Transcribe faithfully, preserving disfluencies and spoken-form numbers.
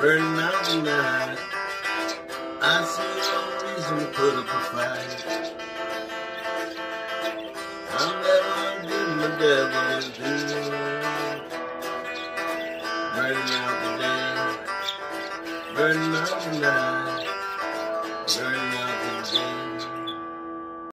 burning out the night. I see no reason to put up a fight. I'm never good, my devil is doing. Burning out the day, burning out the night, burning out the day.